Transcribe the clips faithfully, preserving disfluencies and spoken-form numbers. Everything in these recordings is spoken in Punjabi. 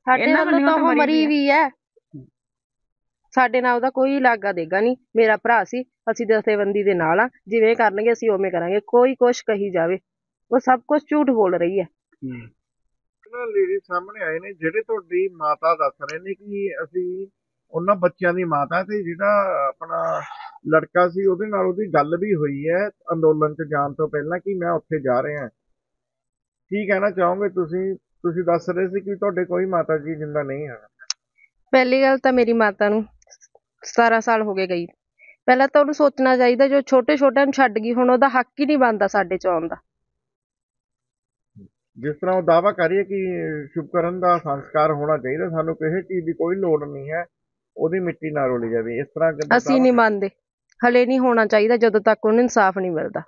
ਸਾਡੇ ਵੱਲੋਂ ਤਾਂ ਉਹ ਮਰੀ ਵੀ ਹੈ, ਸਾਡੇ ਨਾਲ ਉਹਦਾ ਕੋਈ ਲਾਗਾ ਦੇਗਾ ਨਹੀਂ। ਮੇਰਾ ਭਰਾ ਸੀ, ਅਸੀਂ ਜਥੇਬੰਦੀ ਦੇ ਨਾਲ ਆ, ਜਿਵੇਂ ਕਰਨਗੇ ਅਸੀਂ ਉਵੇਂ ਕਰਾਂਗੇ। ਕੋਈ ਕੁਛ ਕਹੀ ਜਾਵੇ, ਉਹ ਸਭ ਕੁਛ ਝੂਠ ਬੋਲ ਰਹੀ ਹੈ। ਲੇਡੀ ਸਾਹਮਣੇ ਆਏ ਨੇ ਜਿਹੜੇ ਤੁਹਾਡੀ ਮਾਤਾ ਦੱਸ ਰਹੇ ਨੇ ਕਿ ਅਸੀਂ ਉਹਨਾਂ ਬੱਚਿਆਂ ਦੀ ਮਾਤਾ ਤੇ ਜਿਹੜਾ ਆਪਣਾ ਲੜਕਾ ਸੀ ਉਹਦੇ ਨਾਲ ਉਹਦੀ ਗੱਲ ਵੀ ਹੋਈ ਹੈ ਅੰਦੋਲਨ 'ਚ ਜਾਣ ਤੋਂ ਪਹਿਲਾਂ ਕਿ ਮੈਂ ਉੱਥੇ ਜਾ ਰਿਹਾ। ਕੀ ਕਹਿਣਾ ਚਾਹੋਗੇ ਤੁਸੀਂ? ਤੁਸੀਂ ਦੱਸ ਰਹੇ ਸੀ ਕਿ ਤੁਹਾਡੇ ਕੋਈ ਮਾਤਾ ਜੀ ਜਿੰਦਾ ਨਹੀਂ ਹੈ। ਪਹਿਲੀ ਗੱਲ ਤਾਂ ਮੇਰੀ ਮਾਤਾ ਨੂੰ ਸਤਾਰਾਂ ਸਾਲ ਹੋ ਗਏ ਗਈ। ਪਹਿਲਾਂ ਤਾਂ ਉਹਨੂੰ ਸੋਚਣਾ ਚਾਹੀਦਾ, ਜੋ ਛੋਟੇ ਛੋਟਿਆਂ ਨੂੰ ਛੱਡ ਗਈ, ਹੁਣ ਉਹਦਾ ਹੱਕ ਹੀ ਨਹੀਂ ਬਣਦਾ ਸਾਡੇ 'ਚ ਆਉਣ ਦਾ। ਜਿਸ ਤਰ੍ਹਾਂ ਉਹ ਦਾਅਵਾ ਕਰੀਏ ਕਿ ਸ਼ੁਭਕਰਨ ਦਾ ਸੰਸਕਾਰ ਹੋਣਾ ਚਾਹੀਦਾ, ਸਾਨੂੰ ਕਿਸੇ ਚੀਜ਼ ਦੀ ਕੋਈ ਲੋੜ ਨਹੀਂ ਹੈ, ਉਹਦੀ ਮਿੱਟੀ ਨਾ ਰੋਲੀ ਜਾਵੇ, ਇਸ ਤਰ੍ਹਾਂ ਅਸੀਂ ਨਹੀਂ ਮੰਨਦੇ। ਹਲੇ ਨਹੀਂ ਹੋਣਾ ਚਾਹੀਦਾ ਜਦੋਂ ਤੱਕ ਉਹਨੂੰ ਇਨਸਾਫ ਨਹੀਂ ਮਿਲਦਾ।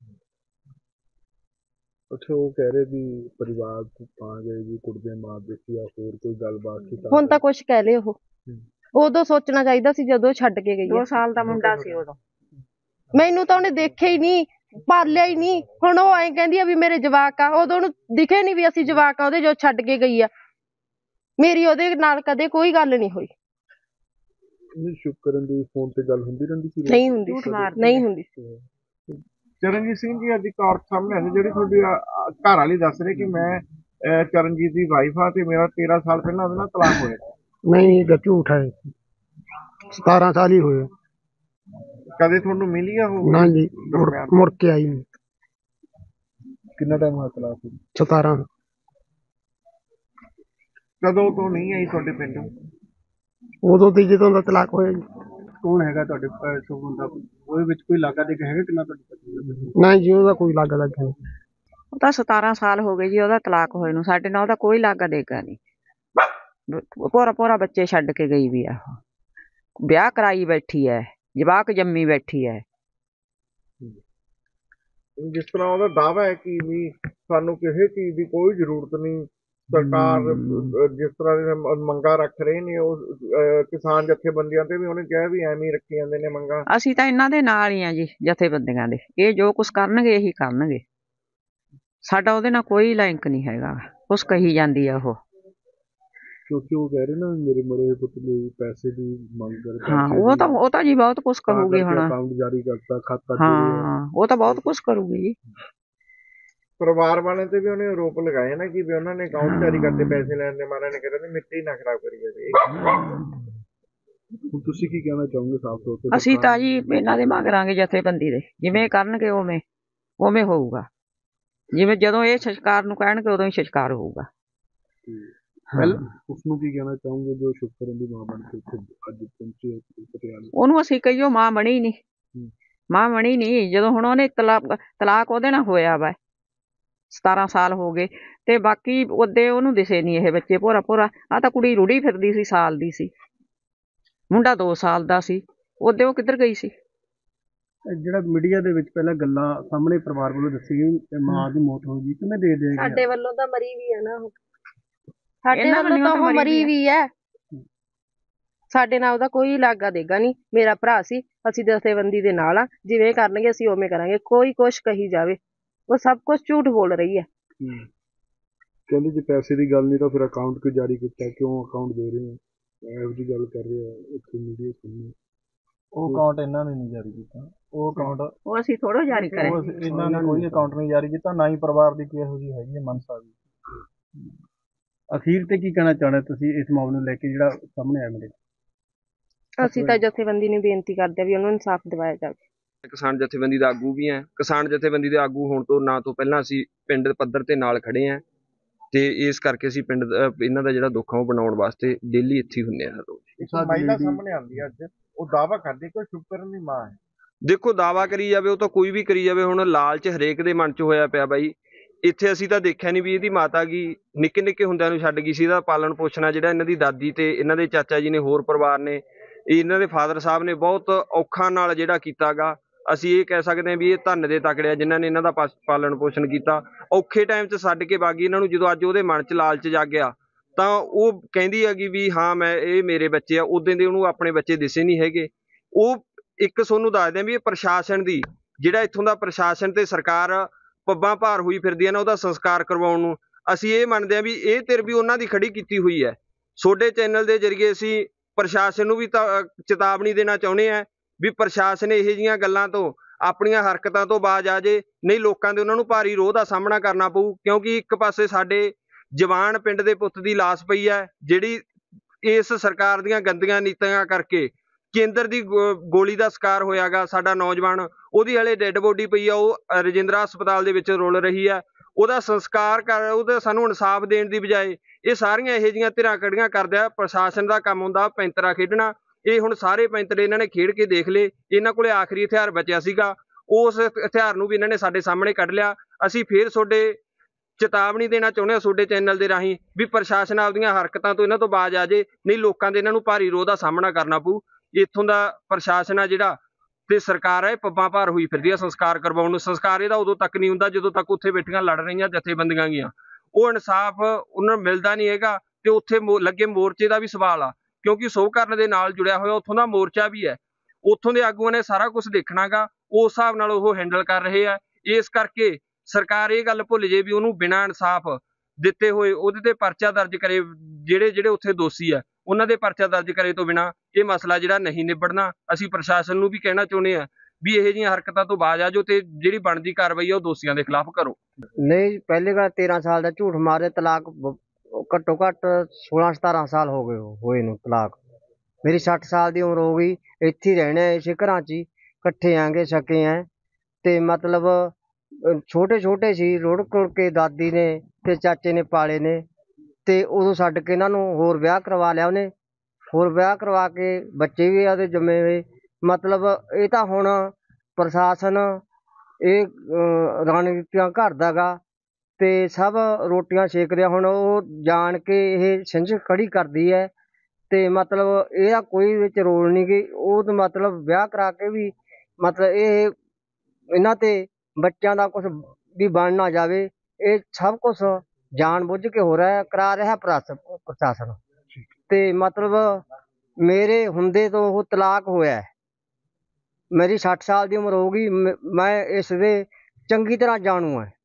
ਅੱਛਾ, ਉਹ ਕਹਿ ਰਹੇ ਵੀ ਪਰਿਵਾਰ ਆ ਗਏ ਜੀ, ਕੁੱਟਦੇ ਮਾਰਦੇ ਸੀ ਜਾਂ ਹੋਰ ਕੋਈ ਗੱਲਬਾਤ ਸੀ? ਹੁਣ ਤਾਂ ਕੁਛ ਕਹਿ ਲਏ। ਉਹ ਉਦੋਂ ਸੋਚਣਾ ਚਾਹੀਦਾ ਸੀ ਜਦੋਂ ਛੱਡ ਕੇ ਗਈ। ਦੋ ਸਾਲ ਦਾ ਮੁੰਡਾ ਸੀ ਉਦੋਂ। ਮੈਨੂੰ ਤਾਂ ਉਹਨੇ ਦੇਖਿਆ ਹੀ ਨਹੀਂ, ਪਾਲਿਆ ਹੀ ਨਹੀਂ। ਹੁਣ ਉਹ ਐਂ ਕਹਿੰਦੀ ਆ ਵੀ ਮੇਰੇ ਜਵਾਕ ਆ, ਉਦੋਂ ਉਹਨੂੰ ਦਿਖੇ ਨਹੀਂ ਵੀ ਅਸੀਂ ਜਵਾਕ ਆ ਉਹਦੇ, ਜੋ ਛੱਡ ਕੇ ਗਈ ਆ। ਮੇਰੀ ਉਹਦੇ ਨਾਲ ਕਦੇ ਕੋਈ ਗੱਲ ਨਹੀਂ ਹੋਈ। ਸ਼ੁਭਕਰਨ ਦੀ ਫੋਨ ਤੇ ਗੱਲ ਹੁੰਦੀ ਰਹਿੰਦੀ ਸੀ? ਨਹੀਂ ਹੁੰਦੀ, ਨਹੀਂ ਹੁੰਦੀ। ਚਰਨਜੀਤ ਸਿੰਘ ਜੀ, ਅੱਜ ਇੱਕ ਔਰਤ ਸਾਹਮਣੇ ਆਈ ਜਿਹੜੀ ਤੁਹਾਡੀ ਘਰ ਵਾਲੀ ਦੱਸ ਰਹੀ ਕਿ ਮੈਂ ਚਰਨਜੀਤ ਦੀ ਵਾਈਫ ਆ ਤੇ ਮੇਰਾ ਤੇਰਾਂ ਸਾਲ ਪਹਿਲਾਂ ਉਹਦੇ ਨਾਲ ਤਲਾਕ ਹੋਇਆ। ਨਹੀਂ, ਇਹ ਝੂਠ ਹੈ। ਸਤਾਰਾਂ ਸਾਲ ਹੀ ਹੋਏ। ਕਦੇ ਤੁਹਾਨੂੰ ਮਿਲੀ ਆ ਉਹ? ਨਾ ਜੀ, ਮੁੜ ਕੇ ਆਈ ਨਹੀਂ। ਕਿੰਨਾ ਟਾਈਮ ਹੋਇਆ ਤਲਾਕ ਹੋਏ? ਸਤਾਰਾਂ। ਕਦੋਂ ਤੋਂ ਨਹੀਂ ਆਈ ਤੁਹਾਡੇ ਪਿੰਡ? ਉਦੋਂ ਤੇ ਜਦੋਂ ਦਾ ਤਲਾਕ ਹੋਇਆ ਜੀ। ਕੌਣ ਹੈਗਾ ਤੁਹਾਡੇ ਸ਼ੁਭਕਰਨ ਦਾ? ਉਹਦੇ ਵਿੱਚ ਕੋਈ ਲਾਗਾ ਦੇ ਹੈਗਾ ਕਿੰਨਾ ਤੁਹਾਡੇ? ਨਹੀਂ ਜੀ, ਉਹਦਾ ਕੋਈ ਲਾਗਾ ਲੱਗਾ ਨਹੀਂ। ਉਹ ਤਾਂ ਸਤਾਰਾਂ ਸਾਲ ਹੋ ਗਏ ਜੀ ਉਹਦਾ ਤਲਾਕ ਹੋਏ ਨੂੰ, ਸਾਡੇ ਨਾਲ ਉਹਦਾ ਕੋਈ ਲਾਗਾ ਦੇਗਾ ਨਹੀਂ। ਪੋਰਾ ਪੋਰਾ ਬੱਚੇ ਛੱਡ ਕੇ ਗਈ ਵੀ ਆ, ਵਿਆਹ ਕਰਾਈ ਬੈਠੀ ਹੈ, ਜਵਾਕ ਜੰਮੀ ਬੈਠੀ ਹੈ। ਜਿਸ ਤਰ੍ਹਾਂ ਉਹਦਾ ਦਾਅਵਾ ਹੈ ਕਿ ਵੀ ਸਾਨੂੰ ਕਿਸੇ ਚੀਜ਼ ਦੀ ਕੋਈ ਜ਼ਰੂਰਤ ਨਹੀਂ, ਸਰਕਾਰ ਜਿਸ ਤਰ੍ਹਾਂ ਦੀਆਂ ਮੰਗਾਂ ਰੱਖ ਰਹੇ ਨੇ ਉਹ ਕਿਸਾਨ ਜਥੇਬੰਦੀਆਂ ਤੇ ਵੀ ਉਹਨੇ ਕਿਹਾ ਵੀ ਐਵੇਂ ਹੀ ਰੱਖੀ ਜਾਂਦੇ ਨੇ ਮੰਗਾਂ। ਅਸੀਂ ਤਾਂ ਇਹਨਾਂ ਦੇ ਨਾਲ ਹੀ ਆ ਜੀ, ਜਥੇਬੰਦੀਆਂ ਦੇ। ਇਹ ਜੋ ਕੁਛ ਕਰਨਗੇ ਇਹੀ ਕਰਨਗੇ, ਸਾਡਾ ਉਹਦੇ ਨਾਲ ਕੋਈ ਲਿੰਕ ਨਹੀਂ ਹੈਗਾ। ਕੁਛ ਕਹੀ ਜਾਂਦੀ ਆ ਉਹ, ਕਿਉਂਕਿ ਉਹ ਕਹਿ ਰਹੇ ਨਾ ਮੇਰੇ ਮਰੇ ਪੁੱਤ ਲਈ ਪੈਸੇ ਦੀ ਮੰਗ ਕਰਦੇ। ਹਾਂ, ਉਹ ਤਾਂ ਉਹ ਤਾਂ ਜੀ ਬਹੁਤ ਕੁਛ ਕਰੂਗੀ ਹੁਣ। ਅਕਾਊਂਟ ਜਾਰੀ ਕਰਤਾ, ਖਾਤਾ। ਹਾਂ, ਉਹ ਤਾਂ ਬਹੁਤ ਕੁਛ ਕਰੂਗੀ ਜੀ। ਪਰਿਵਾਰ ਵਾਲਿਆਂ ਤੇ ਵੀ ਉਹਨੇ ਆਰੋਪ ਲਗਾਏ ਨਾ ਕਿ ਵੀ ਉਹਨਾਂ ਨੇ ਅਕਾਊਂਟ ਜਾਰੀ ਕਰਤੇ ਪੈਸੇ ਲੈਣ ਦੇ ਮਾਰੇ ਨੇ, ਕਹਿੰਦੇ ਮਿੱਟੀ ਨਾ ਖਰਾਬ ਕਰੀ ਜਾਵੇ। ਹੁਣ ਤੁਸੀਂ ਕੀ ਕਹਿਣਾ ਚਾਹੋਗੇ ਸਾਫ਼ ਤੌਰ ਤੇ? ਅਸੀਂ ਤਾਂ ਜੀ ਇਹਨਾਂ ਦੇ ਮੰਗਾਂਗੇ ਜਥੇਬੰਦੀ ਦੇ, ਜਿਵੇਂ ਕਰਨਗੇ ਉਵੇਂ ਉਵੇਂ ਹੋਊਗਾ। ਜਿਵੇਂ ਜਦੋਂ ਇਹ ਸੰਸਕਾਰ ਨੂੰ ਕਹਿਣਗੇ ਉਦੋਂ ਹੀ ਸੰਸਕਾਰ ਹੋਊਗਾ। ਉਸਨੂੰ ਕੀ ਕਹਿਣਾ ਚਾਹੋਗੇ ਜੋ ਸ਼ੁਭਕਰਨ ਦੀ ਮਾਂ ਬਣ ਕੇ ਅੱਜ ਪਹੁੰਚੀ ਪਟਿਆਲੇ? ਉਹਨੂੰ ਅਸੀਂ ਕਹੀਓ ਮਾਂ ਬਣੀ ਨਹੀਂ, ਮਾਂ ਬਣੀ ਨਹੀਂ। ਜਦੋਂ ਹੁਣ ਉਹਨੇ ਤਲਾਕ ਤਲਾਕ ਉਹਦੇ ਨਾਲ ਹੋਇਆ ਵਾ, ਸਤਾਰਾਂ ਸਾਲ ਹੋ ਗਏ, ਤੇ ਬਾਕੀ ਉਹਦੇ ਉਹਨੂੰ ਦਿਸੇ ਨਹੀਂ ਇਹ ਬੱਚੇ। ਭੋਰਾ ਭੋਰਾ ਆ ਤਾਂ ਕੁੜੀ ਰੁੜੀ ਫਿਰਦੀ ਸੀ, ਸਾਲ ਦੀ ਸੀ, ਮੁੰਡਾ ਦੋ ਸਾਲ ਦਾ ਸੀ। ਉਹਦੇ ਉਹ ਕਿੱਧਰ ਗਈ ਸੀ? ਜਿਹੜਾ ਮੀਡੀਆ ਦੇ ਵਿੱਚ ਪਹਿਲਾਂ ਗੱਲਾਂ ਸਾਹਮਣੇ ਪਰਿਵਾਰ ਵੱਲੋਂ ਦੱਸੀ ਗਈ ਮਾਂ ਦੀ ਮੌਤ ਹੋ ਗਈ, ਕਿਵੇਂ ਦੇ ਦੇ? ਸਾਡੇ ਵੱਲੋਂ ਤਾਂ ਮਰੀ ਵੀ ਆ ਨਾ ਉਹ, ਸਾਡੇ ਵੱਲੋਂ ਤਾਂ ਉਹ ਮਰੀ ਵੀ ਹੈ। ਸਾਡੇ ਨਾਲ ਉਹਦਾ ਕੋਈ ਲਾਗਾ ਦੇਗਾ ਨਹੀਂ। ਮੇਰਾ ਭਰਾ ਸੀ, ਅਸੀਂ ਜਥੇਬੰਦੀ ਦੇ ਨਾਲ ਆ, ਜਿਵੇਂ ਕਰਨਗੇ ਅਸੀਂ ਉਵੇਂ ਕਰਾਂਗੇ। ਕੋਈ ਕੁਛ ਕਹੀ ਜਾਵੇ, ਉਹ ਸਭ ਕੁਛ ਝੂਠ ਬੋਲ ਰਹੀ ਹੈ। ਕਹਿੰਦੇ ਜੇ ਪੈਸੇ ਦੀ ਗੱਲ ਨਹੀਂ ਤਾਂ ਫਿਰ ਅਕਾਊਂਟ ਕਿਉਂ ਜਾਰੀ ਕੀਤਾ, ਕਿਉਂ ਅਕਾਊਂਟ ਦੇ ਰਹੇ ਹੋ, ਇਹੋ ਜਿਹੀ ਗੱਲ ਕਰ ਰਹੇ ਆ ਇੱਥੇ ਮੀਡੀਆ ਸਾਹਮਣੇ। ਉਹ ਅਕਾਊਂਟ ਇਹਨਾਂ ਨੇ ਨਹੀਂ ਜਾਰੀ ਕੀਤਾ, ਉਹ ਅਕਾਊਂਟ ਉਹ ਅਸੀਂ ਥੋੜ੍ਹਾ ਜਾਰੀ ਕਰੇ। ਇਹਨਾਂ ਨੇ ਕੋਈ ਅਕਾਊਂਟ ਨਹੀਂ ਜਾਰੀ ਕੀਤਾ, ਨਾ ਹੀ ਪਰਿਵਾਰ ਦੀ ਕੋਈ ਇਹੋ ਜਿਹੀ ਹੈਗੀ ਹੈ ਮਨਸਾ ਦੀ। ਅਖੀਰ ਤੇ ਕੀ ਕਹਿਣਾ ਚਾਹੁੰਦੇ ਤੁਸੀਂ ਇਸ ਮਾਮਲੇ ਨੂੰ ਲੈ ਕੇ ਜਿਹੜਾ ਸਾਹਮਣੇ ਆਇਆ ਮੇਰੇ? ਅਸੀਂ ਤਾਂ ਜਥੇਬੰਦੀ ਨੂੰ ਬੇਨਤੀ ਕਰਦੇ ਆ ਵੀ ਉਹਨੂੰ ਇਨਸਾਫ ਦਿਵਾਇਆ ਜਾਵੇ। ਕਿਸਾਨ ਜਥੇਬੰਦੀ ਦਾ ਆਗੂ ਵੀ ਹੈ। ਕਿਸਾਨ ਜਥੇਬੰਦੀ ਦੇ ਆਗੂ ਹੋਣ ਤੋਂ ਨਾ ਤੋਂ ਪਹਿਲਾਂ ਅਸੀਂ ਪਿੰਡ ਪੱਧਰ ਤੇ ਨਾਲ ਖੜੇ ਹਾਂ, ਤੇ ਇਸ ਕਰਕੇ ਅਸੀਂ ਪਿੰਡ ਇਹਨਾਂ ਦਾ ਜਿਹੜਾ ਦੁੱਖ ਆ ਉਹ ਬਣਾਉਣ ਵਾਸਤੇ ਡੇਲੀ ਇੱਥੇ ਹੀ ਹੁੰਦੇ ਹਾਂ। ਮਹਿਲਾ ਸਾਹਮਣੇ ਆਉਂਦੀ ਹੈ ਅੱਜ, ਉਹ ਦਾਅਵਾ ਕਰਦੀ ਕਿ ਸ਼ੁਭਕਰਨ ਦੀ ਮਾਂ ਹੈ। ਦੇਖੋ, ਦਾਅਵਾ ਕਰੀ ਜਾਵੇ ਉਹ ਤਾਂ ਕੋਈ ਵੀ ਕਰੀ ਜਾਵੇ, ਹੁਣ ਲਾਲਚ ਹਰੇਕ ਦੇ ਮਨ 'ਚ ਹੋਇਆ ਪਿਆ ਬਾਈ। ਇੱਥੇ ਅਸੀਂ ਤਾਂ ਦੇਖਿਆ ਨਹੀਂ ਵੀ ਇਹਦੀ ਮਾਤਾ ਗੀ ਨਿੱਕੇ ਨਿੱਕੇ ਹੁੰਦਿਆਂ ਨੂੰ ਛੱਡ ਗਈ ਸੀ। ਇਹਦਾ ਪਾਲਣ ਪੋਸ਼ਣਾ ਜਿਹੜਾ ਇਹਨਾਂ ਦੀ ਦਾਦੀ ਤੇ ਇਹਨਾਂ ਦੇ ਚਾਚਾ ਜੀ ਨੇ, ਹੋਰ ਪਰਿਵਾਰ ਨੇ, ਇਹਨਾਂ ਦੇ ਫਾਦਰ ਸਾਹਿਬ ਨੇ ਬਹੁਤ ਔਖਾ ਨਾਲ ਜਿਹੜਾ ਕੀਤਾ ਗਾ। ਅਸੀਂ ਇਹ ਕਹਿ ਸਕਦੇ ਹਾਂ ਵੀ ਇਹ ਧੰਨ ਦੇ ਤਕੜੇ ਆ ਜਿਨ੍ਹਾਂ ਨੇ ਇਹਨਾਂ ਦਾ ਪਾਲਣ ਪੋਸ਼ਣ ਕੀਤਾ। ਔਖੇ ਟਾਈਮ 'ਚ ਛੱਡ ਕੇ ਬਾਗੀ ਇਹਨਾਂ ਨੂੰ। ਜਦੋਂ ਅੱਜ ਉਹਦੇ ਮਨ 'ਚ ਲਾਲਚ ਜਾਗਿਆ ਤਾਂ ਉਹ ਕਹਿੰਦੀ ਹੈਗੀ ਵੀ ਹਾਂ ਮੈਂ ਇਹ ਮੇਰੇ ਬੱਚੇ ਆ। ਉਦੋਂ ਦੇ ਉਹਨੂੰ ਆਪਣੇ ਬੱਚੇ ਦਿਸੇ ਨਹੀਂ ਹੈਗੇ। ਉਹ ਇੱਕ ਤੁਹਾਨੂੰ ਦੱਸਦੇ ਆ ਵੀ ਇਹ ਪ੍ਰਸ਼ਾਸਨ ਦੀ, ਜਿਹੜਾ ਇੱਥੋਂ ਦਾ ਪ੍ਰਸ਼ਾਸਨ ਤੇ ਸਰਕਾਰ ਪੱਬਾਂ ਭਾਰ ਹੋਈ ਫਿਰਦੀ ਹੈ ਨਾ ਉਹਦਾ ਸੰਸਕਾਰ ਕਰਵਾਉਣ ਨੂੰ। ਅਸੀਂ ਇਹ ਮੰਨਦੇ ਹਾਂ ਵੀ ਇਹ ਧਿਰ ਵੀ ਉਹਨਾਂ ਦੀ ਖੜੀ ਕੀਤੀ ਹੋਈ ਹੈ। ਤੁਹਾਡੇ ਚੈਨਲ ਦੇ ਜ਼ਰੀਏ ਅਸੀਂ ਪ੍ਰਸ਼ਾਸਨ ਨੂੰ ਵੀ ਤਾਂ ਅ, ਚੇਤਾਵਨੀ ਦੇਣਾ ਚਾਹੁੰਦੇ ਆ ਵੀ ਪ੍ਰਸ਼ਾਸਨ ਇਹੋ ਜਿਹੀਆਂ ਗੱਲਾਂ ਤੋਂ ਆਪਣੀਆਂ ਹਰਕਤਾਂ ਤੋਂ ਬਾਜ਼ ਆ ਜੇ, ਨਹੀਂ ਲੋਕਾਂ ਦੇ ਉਹਨਾਂ ਨੂੰ ਭਾਰੀ ਰੋਹ ਦਾ ਸਾਹਮਣਾ ਕਰਨਾ ਪਊ। ਕਿਉਂਕਿ ਇੱਕ ਪਾਸੇ ਸਾਡੇ ਜਵਾਨ ਪਿੰਡ ਦੇ ਪੁੱਤ ਦੀ ਲਾਸ਼ ਪਈ ਹੈ, ਜਿਹੜੀ ਇਸ ਸਰਕਾਰ ਦੀਆਂ ਗੰਦੀਆਂ ਨੀਤੀਆਂ ਕਰਕੇ ਕੇਂਦਰ ਦੀ ਗੋ- ਗੋਲੀ ਦਾ ਸ਼ਿਕਾਰ ਹੋਇਆਗਾ। ਸਾਡਾ ਨੌਜਵਾਨ, ਉਹਦੀ ਹਲੇ ਡੈੱਡ ਬੋਡੀ ਪਈ ਆ, ਉਹ ਅ, ਰਜਿੰਦਰਾ ਹਸਪਤਾਲ ਦੇ ਵਿੱਚ ਰੁਲ ਰਹੀ ਹੈ। ਉਹਦਾ ਸੰਸਕਾਰ ਕਰ ਉਹਦਾ ਸਾਨੂੰ ਇਨਸਾਫ ਦੇਣ ਦੀ ਬਜਾਏ ਇਹ ਸਾਰੀਆਂ ਇਹੋ ਜਿਹੀਆਂ ਧਿਰਾਂ ਖੜੀਆਂ ਕਰਦਾ। ਪ੍ਰਸ਼ਾਸਨ ਦਾ ਕੰਮ ਹੁੰਦਾ ਪੈਂਤਰਾ ਖੇਡਣਾ। ਇਹ ਹੁਣ ਸਾਰੇ ਪੈਂਤਰੇ ਇਹਨਾਂ ਨੇ ਖੇਡ ਕੇ ਦੇਖ ਲਏ। ਇਹਨਾਂ ਕੋਲੇ ਆਖਰੀ ਹਥਿਆਰ ਬਚਿਆ ਸੀਗਾ, ਉਸ ਹਥਿਆਰ ਨੂੰ ਵੀ ਇਹਨਾਂ ਨੇ ਸਾਡੇ ਸਾਹਮਣੇ ਕੱਢ ਲਿਆ। ਅਸੀਂ ਫੇਰ ਤੁਹਾਡੇ ਚੇਤਾਵਨੀ ਦੇਣਾ ਚਾਹੁੰਦੇ ਹਾਂ ਤੁਹਾਡੇ ਚੈਨਲ ਦੇ ਰਾਹੀਂ ਵੀ ਪ੍ਰਸ਼ਾਸਨ ਆਪਦੀਆਂ ਹਰਕਤਾਂ ਤੋਂ ਇਹਨਾਂ ਤੋਂ ਬਾਜ਼ ਆ ਜੇ, ਨਹੀਂ ਲੋਕਾਂ ਦੇ ਇਹਨਾਂ ਨੂੰ ਭਾਰੀ ਰੋਹ ਦਾ ਸਾਹਮਣਾ ਕਰਨਾ ਪਊ। ਇੱਥੋਂ ਦਾ ਪ੍ਰਸ਼ਾਸਨ ਆ ਜਿਹੜਾ ਤੇ ਸਰਕਾਰ ਹੈ, ਇਹ ਪੱਬਾਂ ਭਾਰ ਹੋਈ ਫਿਰਦੀ ਆ ਸੰਸਕਾਰ ਕਰਵਾਉਣ ਨੂੰ। ਸੰਸਕਾਰ ਇਹਦਾ ਉਦੋਂ ਤੱਕ ਨਹੀਂ ਹੁੰਦਾ ਜਦੋਂ ਤੱਕ ਉੱਥੇ ਬੈਠੀਆਂ ਲੜ ਰਹੀਆਂ ਜਥੇਬੰਦੀਆਂ ਗੀਆਂ ਉਹ ਇਨਸਾਫ ਉਹਨਾਂ ਨੂੰ ਮਿਲਦਾ ਨਹੀਂ ਹੈਗਾ। ਤੇ ਉੱਥੇ ਮੋ- ਲੱਗੇ ਮੋਰਚੇ ਦਾ ਵੀ ਸਵਾਲ ਆ, ਕਿਉਂਕਿ ਸੋਭਕਰਨ ਦੇ ਨਾਲ ਜੁੜਿਆ ਹੋਇਆ ਉੱਥੋਂ ਦਾ ਮੋਰਚਾ ਵੀ ਹੈ। ਉੱਥੋਂ ਦੇ ਆਗੂਆਂ ਨੇ ਸਾਰਾ ਕੁਝ ਦੇਖਣਾਗਾ, ਉਸ ਹਿਸਾਬ ਨਾਲ ਉਹ ਹੈਂਡਲ ਕਰ ਰਹੇ ਆ। ਇਸ ਕਰਕੇ ਸਰਕਾਰ ਇਹ ਗੱਲ ਭੁੱਲ ਜੇ ਵੀ ਉਹਨੂੰ ਬਿਨਾਂ ਇਨਸਾਫ ਦਿੱਤੇ ਹੋਏ ਉਹਦੇ ਤੇ ਪਰਚਾ ਦਰਜ ਕਰੇ। ਜਿਹੜੇ ਜਿਹੜੇ ਉੱਥੇ ਦੋਸ਼ੀ ਆ ਉਹਨਾਂ ਦੇ ਪਰਚਾ ਦਰਜ ਕਰੇ ਤੋਂ ਬਿਨਾਂ ਇਹ ਮਸਲਾ ਜਿਹੜਾ ਨਹੀਂ ਨਿਬੜਨਾ। ਅਸੀਂ ਪ੍ਰਸ਼ਾਸਨ ਨੂੰ ਵੀ ਕਹਿਣਾ ਚਾਹੁੰਦੇ ਆ ਵੀ ਇਹੋ ਜਿਹੀਆਂ ਹਰਕਤਾਂ ਤੋਂ ਬਾਜ਼ ਆ ਜਾਓ ਤੇ ਜਿਹੜੀ ਬਣਦੀ ਕਾਰਵਾਈ ਆ ਉਹ ਦੋਸ਼ੀਆਂ ਦੇ ਖਿਲਾਫ ਕਰੋ। ਨਹੀਂ, ਪਹਿਲੀ ਗੱਲ ਤੇਰਾਂ ਸਾਲ ਦਾ ਝੂਠ ਮਾਰੇ ਤਲਾਕ ਬ- ਘੱਟੋ ਘੱਟ ਸੋਲਾਂ ਸਤਾਰਾਂ ਸਾਲ ਹੋ ਗਏ ਹੋਏ ਨੂੰ ਤਲਾਕ। ਮੇਰੀ ਸੱਠ ਸਾਲ ਦੀ ਉਮਰ ਹੋ ਗਈ, ਇੱਥੇ ਹੀ ਰਹਿਣਾ ਇਸੇ ਘਰਾਂ 'ਚ ਹੀ, ਇਕੱਠੇ ਆਂਗੇ ਸਕੇ ਐ ਤੇ ਮਤਲਬ ਛੋਟੇ ਛੋਟੇ ਸੀ, ਰੁੜ ਕੁੜ ਕੇ ਦਾਦੀ ਨੇ ਤੇ ਚਾਚੇ ਨੇ ਪਾਲੇ ਨੇ ਤੇ ਉਦੋਂ ਛੱਡ ਕੇ ਇਹਨਾਂ ਨੂੰ ਹੋਰ ਵਿਆਹ ਕਰਵਾ ਲਿਆ ਉਹਨੇ। ਹੋਰ ਵਿਆਹ ਕਰਵਾ ਕੇ ਬੱਚੇ ਵੀ ਉਹਦੇ ਜੰਮੇ ਹੋਏ। ਮਤਲਬ ਇਹ ਤਾਂ ਹੁਣ ਪ੍ਰਸ਼ਾਸਨ ਇਹ ਅਹ, ਰਣਨੀਤੀਆਂ ਘੜਦਾ ਗਾ ਤੇ ਸਭ ਰੋਟੀਆਂ ਸੇਕਦੇ ਆ। ਹੁਣ ਉਹ ਜਾਣ ਕੇ ਇਹ ਸਿੰਝ ਖੜੀ ਕਰਦੀ ਹੈ ਤੇ ਮਤਲਬ ਇਹਦਾ ਕੋਈ ਵਿੱਚ ਰੋਲ ਨਹੀਂ ਗੀ। ਉਹ ਤਾਂ ਮਤਲਬ ਵਿਆਹ ਕਰਾ ਕੇ ਵੀ ਮਤਲਬ ਇਹ ਇਹਨਾਂ ਤੇ ਬੱਚਿਆਂ ਦਾ ਕੁਝ ਵੀ ਬਣ ਨਾ ਜਾਵੇ। ਇਹ ਸਭ ਕੁਝ ਜਾਣ ਬੁੱਝ ਕੇ ਹੋ ਰਿਹਾ ਕਰਾ ਰਿਹਾ ਪ੍ਰਸ਼ਾਸ- ਪ੍ਰਸ਼ਾਸਨ ਤੇ ਮਤਲਬ ਮੇਰੇ ਹੁੰਦੇ ਤੋਂ ਉਹ ਤਲਾਕ ਹੋਇਆ ਹੈ। ਮੇਰੀ ਸੱਠ ਸਾਲ ਦੀ ਉਮਰ ਹੋ ਗਈ, ਮ- ਮੈਂ ਇਸ ਦੇ ਚੰਗੀ ਤਰ੍ਹਾਂ ਜਾਣੂ ਹੈ।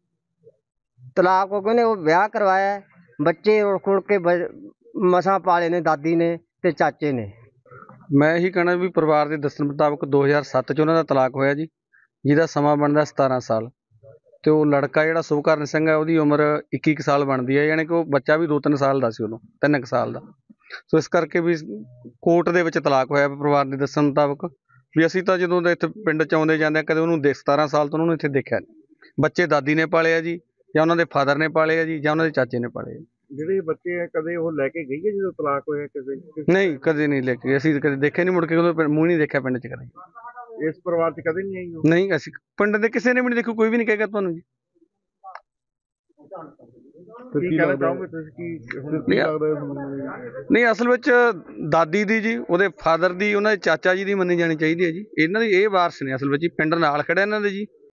ਤਲਾਕ ਹੋ ਗਏ ਨੇ, ਉਹ ਵਿਆਹ ਕਰਵਾਇਆ ਹੈ, ਬੱਚੇ ਉੜ ਖੁੜ ਕੇ ਬ- ਮਸਾਂ ਪਾਲੇ ਨੇ ਦਾਦੀ ਨੇ ਤੇ ਚਾਚੇ ਨੇ। ਮੈਂ ਇਹੀ ਕਹਿਣਾ ਵੀ ਪਰਿਵਾਰ ਦੇ ਦੱਸਣ ਮੁਤਾਬਕ ਦੋ ਹਜ਼ਾਰ ਸੱਤ 'ਚ ਉਹਨਾਂ ਦਾ ਤਲਾਕ ਹੋਇਆ ਜੀ, ਜਿਹਦਾ ਸਮਾਂ ਬਣਦਾ ਸਤਾਰਾਂ ਸਾਲ। ਤੇ ਉਹ ਲੜਕਾ ਜਿਹੜਾ ਸੁਭਕਰਨ ਸਿੰਘ ਹੈ ਉਹਦੀ ਉਮਰ ਇੱਕੀ ਕੁ ਸਾਲ ਬਣਦੀ ਹੈ, ਯਾਨੀ ਕਿ ਉਹ ਬੱਚਾ ਵੀ ਦੋ ਤਿੰਨ ਸਾਲ ਦਾ ਸੀ ਉਦੋਂ, ਤਿੰਨ ਕੁ ਸਾਲ ਦਾ। ਸੋ ਇਸ ਕਰਕੇ ਵੀ ਕੋਰਟ ਦੇ ਵਿੱਚ ਤਲਾਕ ਹੋਇਆ ਪਰਿਵਾਰ ਦੇ ਦੱਸਣ ਮੁਤਾਬਕ। ਵੀ ਅਸੀਂ ਤਾਂ ਜਦੋਂ ਦੇ ਇੱਥੇ ਪਿੰਡ 'ਚ ਆਉਂਦੇ ਜਾਂਦੇ ਕਦੇ ਉਹਨੂੰ ਦੇਖ ਸਤਾਰਾਂ ਸਾਲ ਤੋਂ ਉਹਨੂੰ ਇੱਥੇ ਦੇਖਿਆ ਨਹੀਂ। ਬੱਚੇ ਦਾਦੀ ਨੇ ਪਾਲੇ ਆ ਜੀ, ਜਾਂ ਉਹਨਾਂ ਦੇ ਫਾਦਰ ਨੇ ਪਾਲੇ ਆ ਜੀ, ਜਾਂ ਉਹਨਾਂ ਦੇ ਚਾਚੇ ਨੇ ਪਾਲੇ ਆ। ਜਿਹੜੇ ਬੱਚੇ ਆ ਕਦੇ ਉਹ ਲੈ ਕੇ ਗਈ ਹੈ ਜਦੋਂ ਤਲਾਕ ਹੋਇਆ ਕਿਸੇ ਕਿਸੇ- ਨਹੀਂ, ਕਦੇ ਨਹੀਂ ਲੈ ਕੇ, ਅਸੀਂ ਤਾਂ ਕਦੇ ਦੇਖਿਆ ਨਹੀਂ, ਮੁੜ ਕੇ ਉਹਦਾ ਪਿੰ- ਮੂੰਹ ਨਹੀਂ ਦੇਖਿਆ ਪਿੰਡ 'ਚ ਕਦੇ। ਇਸ ਪਰਿਵਾਰ 'ਚ ਕਦੇ ਨਹੀਂ ਆਈ ਉਹ? ਨਹੀਂ, ਅਸੀਂ ਪਿੰਡ ਦੇ ਕਿਸੇ ਨੇ ਵੀ ਨਹੀਂ ਦੇਖੋ, ਕੋਈ ਵੀ ਨਹੀਂ ਕਹੇਗਾ ਤੁਹਾਨੂੰ ਜੀ। ਕੀ ਕਹਿਣਾ ਚਾਹੋਗੇ ਤੁਸੀਂ? ਕੀ ਹੁਣ ਕੀ ਲੱਗਦਾ ਤੁਹਾਨੂੰ? ਨਹੀਂ, ਅਸਲ ਵਿੱਚ ਦਾਦੀ ਦੀ ਜੀ, ਉਹਦੇ ਫਾਦਰ ਦੀ, ਉਹਨਾਂ ਦੇ ਚਾਚਾ ਜੀ ਦੀ ਮੰਨੀ ਜਾਣੀ ਚਾਹੀਦੀ ਹੈ ਜੀ। ਇਹਨਾਂ ਦੀ ਇਹ ਵਾਰਸ ਨੇ ਅਸਲ ਵਿੱਚ ਜੀ, ਪਿੰਡ ਨਾਲ ਖੜਿਆ ਇਹਨਾਂ ਦੇ ਜੀ।